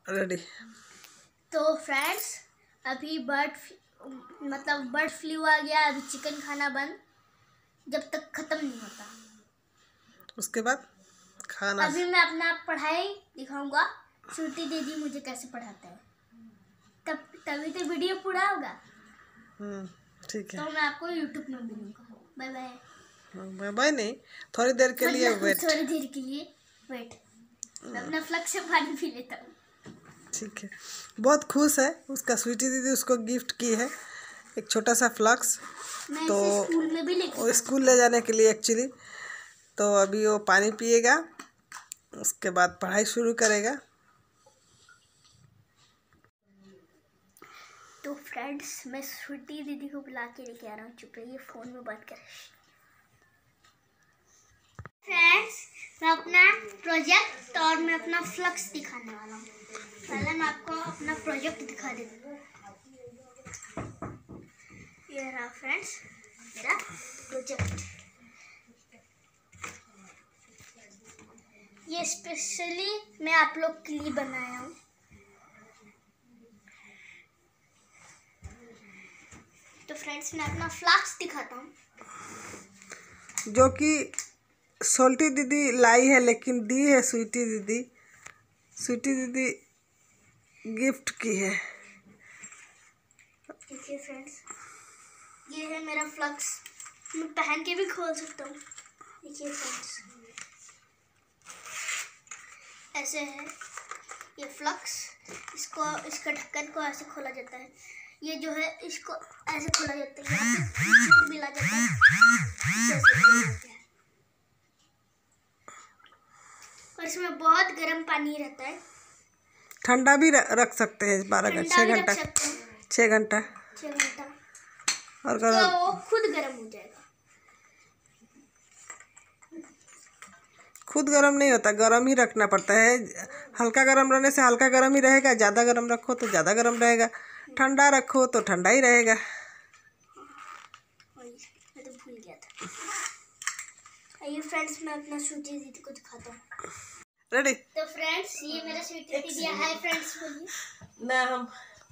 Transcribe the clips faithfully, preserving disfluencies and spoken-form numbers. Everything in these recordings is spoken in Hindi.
रेडी। तो फ्रेंड्स अभी बर्ड मतलब बर्ड फ्लू आ गया। अभी चिकन खाना बंद जब तक खत्म नहीं होता। उसके बाद खाना। अभी मैं अपना पढ़ाई दिखाऊंगा। श्रुति दीदी मुझे कैसे पढ़ाते हैं, तब तभी तो वीडियो पूरा होगा। हम्म ठीक है। तो मैं आपको यूट्यूब में मिलूंगा। Bye bye. बाय बाय नहीं, थोड़ी देर के लिए वेट। थोड़ी देर के लिए वेट। मैं अपना फ्लक्स से पानी पी लेता हूँ। ठीक है। बहुत खुश है, उसका स्वीटी दीदी उसको गिफ्ट की है एक छोटा सा फ्लक्स। तो स्कूल में भी लेके वो स्कूल ले जाने के लिए एक्चुअली। तो अभी वो पानी पिएगा, उसके बाद पढ़ाई शुरू करेगा। तो फ्रेंड्स मैं श्रुति दीदी को बुला के लेके आ रहा हूँ। चुप रहिए, फोन में बात कर। फ्रेंड्स मैं अपना प्रोजेक्ट और मैं अपना फ्लक्स दिखाने वाला हूँ। पहले मैं आपको अपना प्रोजेक्ट दिखा देती हूँ। ये रहा फ्रेंड्स मेरा प्रोजेक्ट। ये स्पेशली मैं आप लोग के लिए बनाया हूँ। तो फ्रेंड्स मैं अपना फ्लक्स दिखाता हूँ, जो कि सोल्टी दीदी लाई है, लेकिन दी है स्वीटी दीदी। स्वीटी दीदी गिफ्ट की है। देखिए फ्रेंड्स ये है मेरा फ्लक्स। मैं पहन के भी खोल सकता हूँ। देखिए फ्रेंड्स ऐसे है ये फ्लक्स। इसको इसका ढक्कन को ऐसे खोला जाता है। ये जो है इसको ऐसे खोला जाता है, यहाँ पे मिला जाता है, है। और इसमें बहुत गर्म पानी रहता है। ठंडा भी रख सकते हैं बारह घंटा छः घंटा छः घंटा छः घंटा और तो वो खुद गर्म हो जाएगा। खुद गर्म नहीं होता, गर्म ही रखना पड़ता है। हल्का गर्म रहने से हल्का गर्म ही रहेगा, ज़्यादा गर्म रखो तो ज़्यादा गर्म रहेगा, ठंडा रखो तो ठंडा ही रहेगा। मैं तो भूल गया था। आइए फ्रेंड्स मैं अपना स्वीटी दीदी को दिखाता हूँ। रेडी। तो फ्रेंड्स ये मेरा स्वीटी दीदी है। हाय फ्रेंड्स बोलिए ना। हम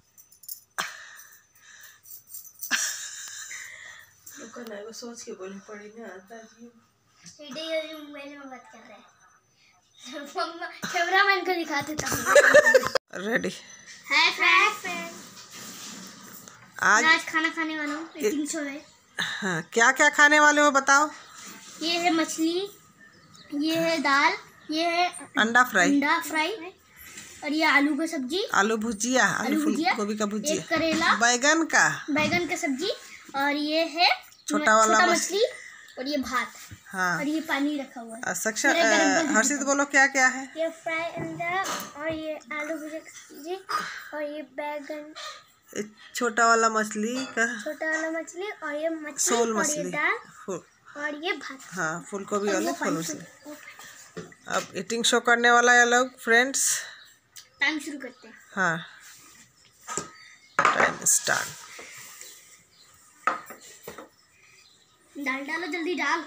रुको ना, वो सोच के बोलनी पड़ी ना। वीडियो मोबाइल में बात कर रहे हैं। कैमरामैन को दिखा देता हूँ। रेडी। हाय फ्रेंड्स आज आज खाना खाने वाला हूँ। ईटिंग शो है। हाँ, क्या क्या खाने वाले हो बताओ। ये है मछली, ये है दाल, ये है अंडा फ्राई अंडा फ्राई और ये आलू का सब्जी, आलू भुजिया, आलू फूल गोभी का भुजिया, एक करेला, बैगन का बैगन का सब्जी और ये है छोटा वाला मछली और ये भात। हाँ। और ये पानी रखा हुआ है। सक्षा हर्षित बोलो क्या क्या है। ये फ्राई अंडा और ये आलू भुजिया का सब्जी और ये बैगन, छोटा वाला मछली का, छोटा वाला मछली और ये मछली सोल और मछली, ये दाल और ये भात। हाँ फूल गोभी वाले फूल मछली। अब ईटिंग शो करने वाला है लोग। फ्रेंड्स टाइम शुरू करते हैं। हाँ टाइम स्टार्ट। दाल डालो, जल्दी डाल।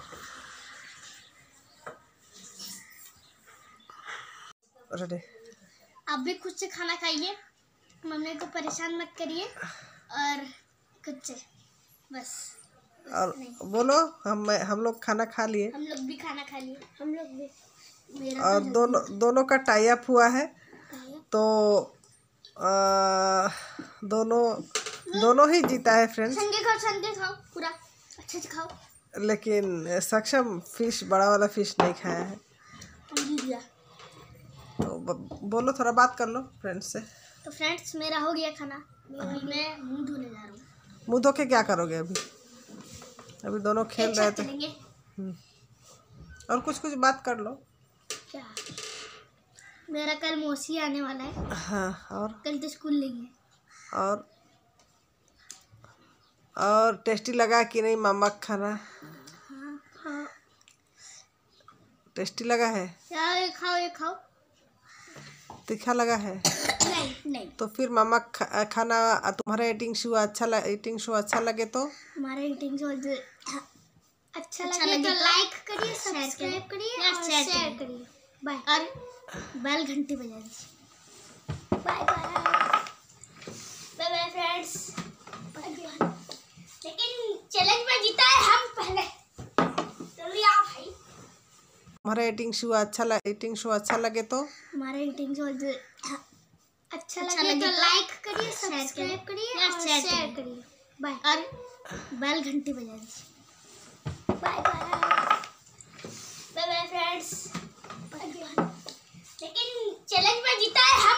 रेडी। आप भी खुद से खाना खाइए, मम्मी को परेशान मत करिए और खुद से बस। और बोलो हम हम लोग खाना खा लिए। हम लोग भी खाना खा लिए। हम लोग भी। मेरा और तो दोनों दोनों का टाई अप हुआ है। तो आ, दोनों दोनों ही जीता है फ्रेंड्स। संगे खाओ, संगे खाओ, पूरा अच्छे से खाओ। लेकिन सक्षम फिश, बड़ा वाला फिश नहीं खाया है। तो बोलो, थोड़ा बात कर लो फ्रेंड्स से। तो फ्रेंड्स मेरा हो गया खाना। अभी मैं मुंह धोने जा रहा हूँ। मुंह धो के क्या करोगे अभी? अभी दोनों खेल रहे थे। और कुछ कुछ बात कर लो। क्या? मेरा कल मौसी आने वाला है। हाँ। और कल तो स्कूल लेंगे। और और टेस्टी लगा कि नहीं मामा का खाना? हाँ हाँ टेस्टी लगा है। क्या? ये खाओ, ये खाओ। तीखा लगा है? नहीं नहीं। तो फिर मामा खा, खाना तुम्हारा ईटिंग शो अच्छा लगे, ईटिंग शो अच्छा लगे तो हमारा ईटिंग शो अच्छा लगे तो लाइक करिए, सब्सक्राइब करिए और शेयर करिए। बाय। और बेल घंटी बजा दीजिए। Bye bye friends. लेकिन चैलेंज में जीता है हम पहले। जल्दी आओ भाई। हमारा ईटिंग शो अच्छा लगे ईटिंग शो अच्छा लगे तो हमारा ईटिंग शो अच्छा लगे तो लाइक करिए, सब्सक्राइब करिए और शेयर करिए। बाय और बेल घंटी बजा दीजिए। Bye bye bye bye friends. लेकिन चैलेंज में जीता है